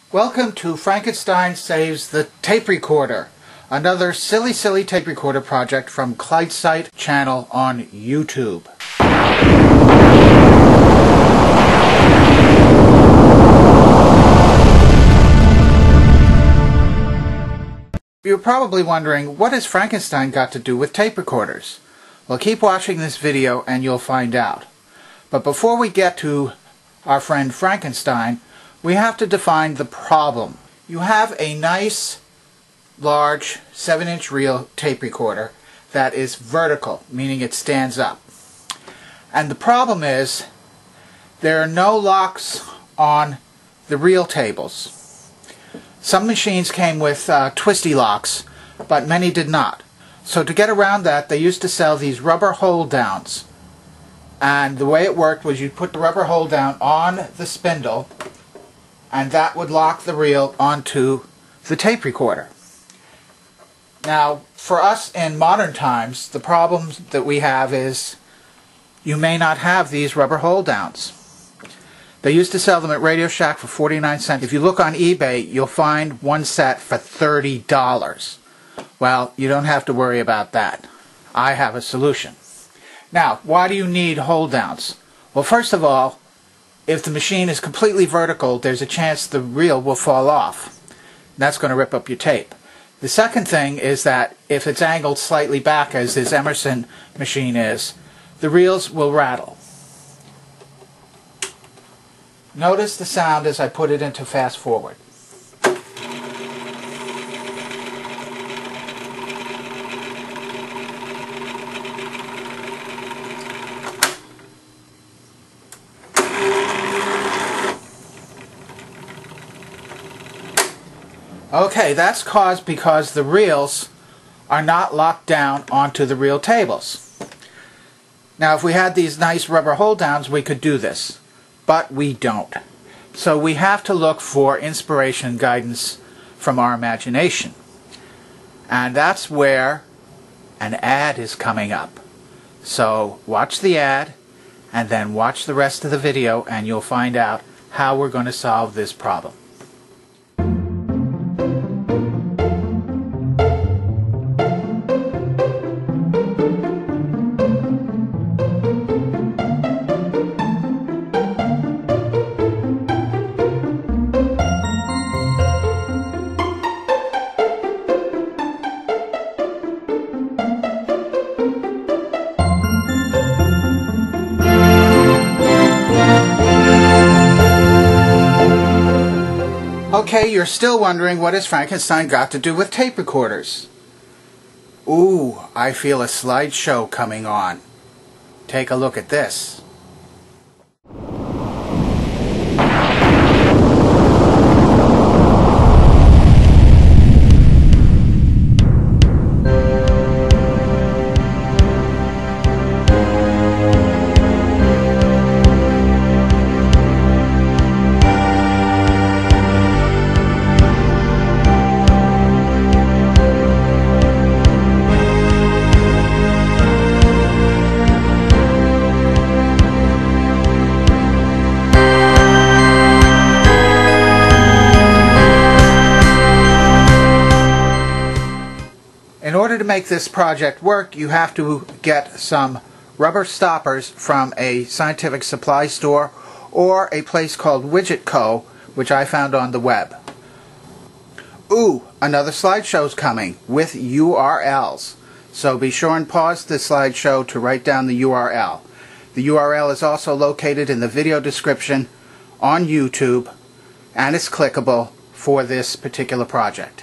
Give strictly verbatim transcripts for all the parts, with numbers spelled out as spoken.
Welcome to Frankenstein Saves the Tape Recorder, another silly silly tape recorder project from clydesight channel on YouTube. You're probably wondering, what has Frankenstein got to do with tape recorders? Well, keep watching this video and you'll find out. But before we get to our friend Frankenstein, we have to define the problem. You have a nice, large, seven inch reel tape recorder that is vertical, meaning it stands up. And the problem is, there are no locks on the reel tables. Some machines came with uh, twisty locks, but many did not. So to get around that, they used to sell these rubber hold downs. And the way it worked was you'd put the rubber hold down on the spindle, and that would lock the reel onto the tape recorder. Now, for us in modern times, the problem that we have is you may not have these rubber hold downs. They used to sell them at Radio Shack for forty-nine cents. If you look on eBay, you'll find one set for thirty dollars. Well, you don't have to worry about that. I have a solution. Now, why do you need hold downs? Well, first of all, if the machine is completely vertical, there's a chance the reel will fall off. That's going to rip up your tape. The second thing is that if it's angled slightly back, as this Emerson machine is, the reels will rattle. Notice the sound as I put it into fast forward. Okay, that's caused because the reels are not locked down onto the reel tables. Now, if we had these nice rubber hold downs, we could do this, but we don't. So we have to look for inspiration and guidance from our imagination. And that's where an ad is coming up. So watch the ad and then watch the rest of the video and you'll find out how we're going to solve this problem. Okay, you're still wondering, what has Frankenstein got to do with tape recorders? Ooh, I feel a slideshow coming on. Take a look at this. In order to make this project work, you have to get some rubber stoppers from a scientific supply store or a place called Widget Co., which I found on the web. Ooh, another slideshow's coming with U R Ls. So be sure and pause the slideshow to write down the U R L. The U R L is also located in the video description on YouTube, and it's clickable for this particular project.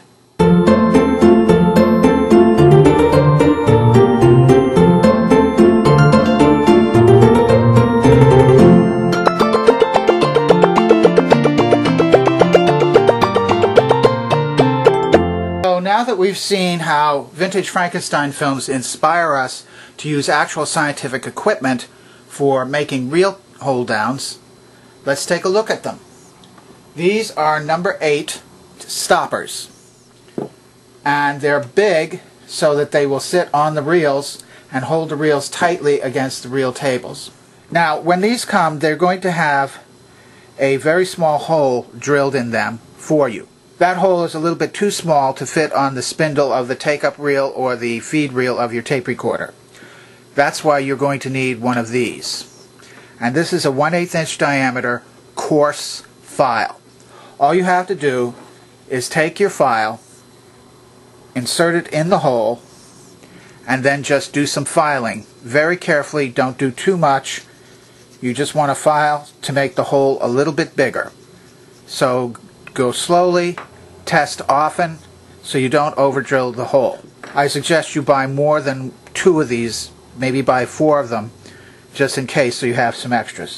Now that we've seen how vintage Frankenstein films inspire us to use actual scientific equipment for making reel hold downs, let's take a look at them. These are number eight stoppers, and they're big so that they will sit on the reels and hold the reels tightly against the reel tables. Now, when these come, they're going to have a very small hole drilled in them for you. That hole is a little bit too small to fit on the spindle of the take-up reel or the feed reel of your tape recorder. That's why you're going to need one of these. And this is a one eighth inch diameter coarse file. All you have to do is take your file, insert it in the hole, and then just do some filing. Very carefully, don't do too much. You just want to file to make the hole a little bit bigger. So go slowly, test often, so you don't over drill the hole. I suggest you buy more than two of these, maybe buy four of them, just in case, so you have some extras.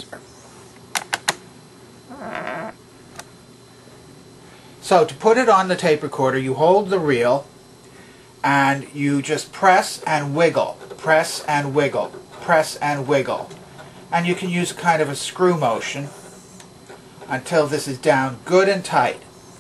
So to put it on the tape recorder, you hold the reel and you just press and wiggle, press and wiggle, press and wiggle. And you can use kind of a screw motion until this is down good and tight.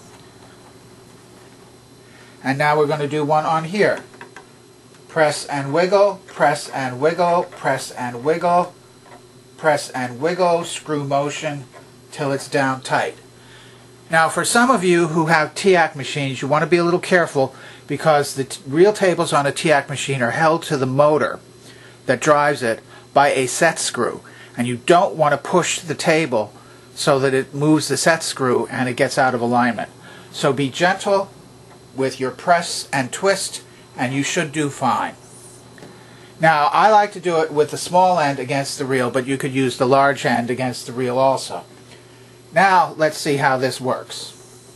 And now we're going to do one on here. Press and wiggle, press and wiggle, press and wiggle, press and wiggle, screw motion till it's down tight. Now for some of you who have T A C machines, you want to be a little careful because the t reel tables on a T A C machine are held to the motor that drives it by a set screw. And you don't want to push the table so that it moves the set screw and it gets out of alignment. So be gentle with your press and twist and you should do fine. Now I like to do it with the small end against the reel, but you could use the large end against the reel also. Now let's see how this works.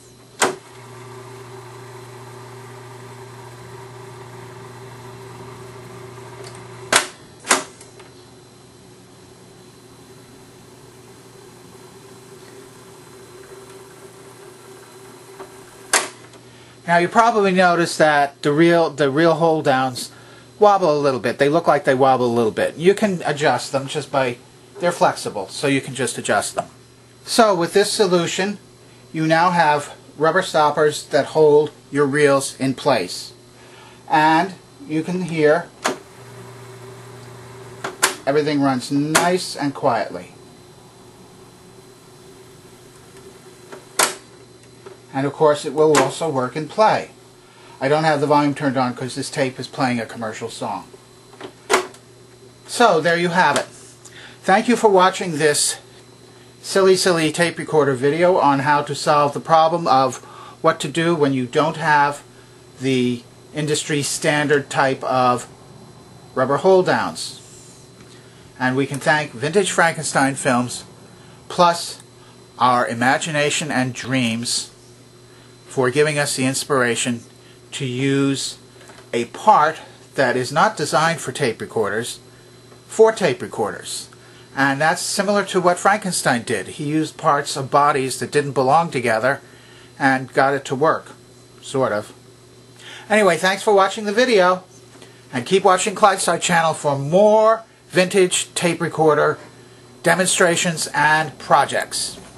Now you probably noticed that the reel, the reel hold downs wobble a little bit. They look like they wobble a little bit. You can adjust them just by, they're flexible, so you can just adjust them. So with this solution, you now have rubber stoppers that hold your reels in place. And you can hear everything runs nice and quietly. And of course it will also work in play. I don't have the volume turned on because this tape is playing a commercial song. So there you have it. Thank you for watching this silly silly tape recorder video on how to solve the problem of what to do when you don't have the industry standard type of rubber hold downs. And we can thank Vintage Frankenstein Films plus our imagination and dreams for giving us the inspiration to use a part that is not designed for tape recorders, for tape recorders. And that's similar to what Frankenstein did. He used parts of bodies that didn't belong together and got it to work, sort of. Anyway, thanks for watching the video, and keep watching clydesight channel for more vintage tape recorder demonstrations and projects.